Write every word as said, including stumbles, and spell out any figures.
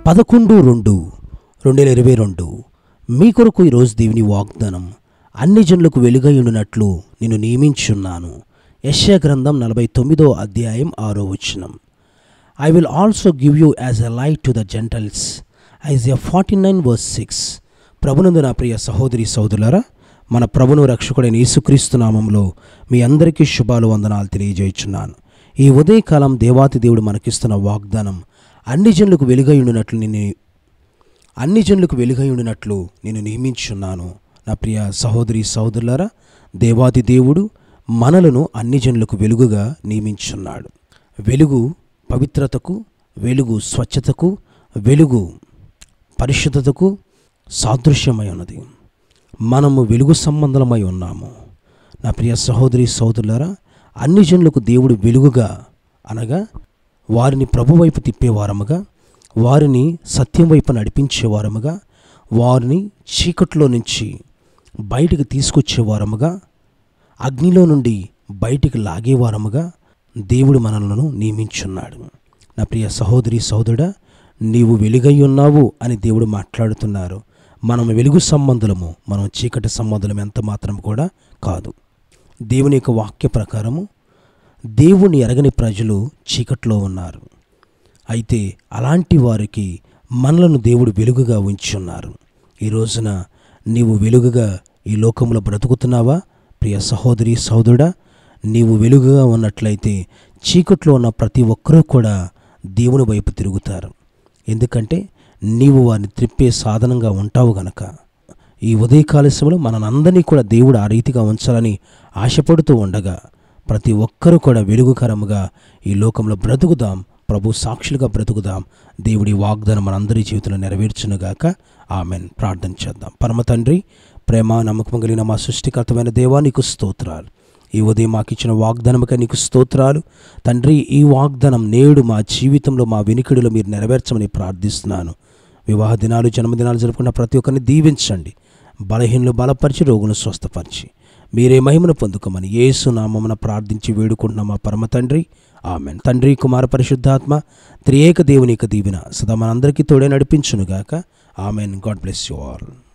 పదకొండు రెండు రెండు వేల ఇరవై రెండు మీ కొరకు ఈరోజు దేవుని వాగ్దానం. అన్ని జనులకు వెలుగయుండునట్లు నిన్ను నియమించున్నాను. యెషయా గ్రంథం నలభై తొమ్మిదో అధ్యాయం ఆరో వచనం. I will also give you as a light to the gentiles. Isaiah forty nine verse six. ప్రభునందు నా ప్రియ సహోదరి సహోదరులారా, మన ప్రభును రక్షకుడైన యేసుక్రీస్తు నామంలో మీ అందరికీ శుభాలు వందనాలు తెలియజేయుచున్నాను. ఈ ఉదయకాలం దేవాతి దేవుడు మనకిస్తున్న వాగ్దానం, అన్ని జనులకు వెలుగయుండునట్లు నిన్ను అన్ని జనులకు వెలుగయుండునట్లు నేను నియమించున్నాను. నా ప్రియ సహోదరి సహోదరులారా, దేవాతి దేవుడు మనలను అన్ని జనులకు వెలుగుగా నియమించున్నాడు. వెలుగు పవిత్రతకు, వెలుగు స్వచ్ఛతకు, వెలుగు పరిశుద్ధతకు సాదృశ్యమై ఉన్నది. మనము వెలుగు సంబంధమై ఉన్నాము. నా ప్రియ సహోదరి సహోదరులారా, అన్ని జనులకు దేవుడు వెలుగుగా అనగా వారిని ప్రభు వైపు తిప్పేవారముగా, వారిని సత్యం వైపు నడిపించేవారముగా, వారిని చీకట్లో నుంచి బయటికి తీసుకొచ్చేవారముగా, అగ్నిలో నుండి బయటికి లాగేవారముగా దేవుడు మనలను నియమించున్నాడు. నా ప్రియ సహోదరి సహోదరుడా, నీవు వెలుగై ఉన్నావు అని దేవుడు మాట్లాడుతున్నారు. మనం వెలుగు సంబంధులము, మనం చీకటి సంబంధులం ఎంత మాత్రం కూడా కాదు. దేవుని యొక్క వాక్య ప్రకారము దేవుని ఎరగని ప్రజలు చీకట్లో ఉన్నారు. అయితే అలాంటి వారికి మనలను దేవుడు వెలుగుగా ఉంచున్నారు. ఈ రోజున నీవు వెలుగుగా ఈ లోకంలో బ్రతుకుతున్నావా? ప్రియ సహోదరి సహోదరుడా, నీవు వెలుగుగా ఉన్నట్లయితే చీకట్లో ఉన్న ప్రతి ఒక్కరూ కూడా దేవుని వైపు తిరుగుతారు. ఎందుకంటే నీవు వారిని త్రిప్పే సాధనంగా ఉంటావు గనక. ఈ ఉదయకాల సమయంలో మనందరినీ కూడా దేవుడు ఆ రీతిగా ఉంచాలని ఆశపడుతూ ఉండగా, ప్రతి ఒక్కరూ కూడా వెలుగుకరముగా ఈ లోకంలో బ్రతుకుదాం, ప్రభు సాక్షులుగా బ్రతుకుదాం. దేవుడి వాగ్దానం మనందరి జీవితంలో నెరవేర్చునుగాక. ఆమెన్. ప్రార్థన చేద్దాం. పరమ తండ్రి, ప్రేమ నమ్మకం కలిగిన మా సృష్టికర్తమైన దేవా, నీకు స్తోత్రాలు. ఈ ఉదయం మాకు ఇచ్చిన వాగ్దానముగా నీకు స్తోత్రాలు తండ్రి. ఈ వాగ్దానం నేడు మా జీవితంలో, మా వినికిడిలో మీరు నెరవేర్చమని ప్రార్థిస్తున్నాను. వివాహ దినాలు, జన్మదినాలు జరుపుకున్న ప్రతి ఒక్కరిని దీవించండి. బలహీనలు బలపరిచి, రోగులను స్వస్థపరిచి మీరే మహిమను పొందుకోమని యేసు నామమున ప్రార్థించి వేడుకుంటున్నాం మా పరమ తండ్రి. ఆమెన్. తండ్రి, కుమార, పరిశుద్ధాత్మ త్రియేక దేవుని యొక్క దీవెన సదా మనందరికీ తోడే నడిపించునుగాక. Amen. God bless you all.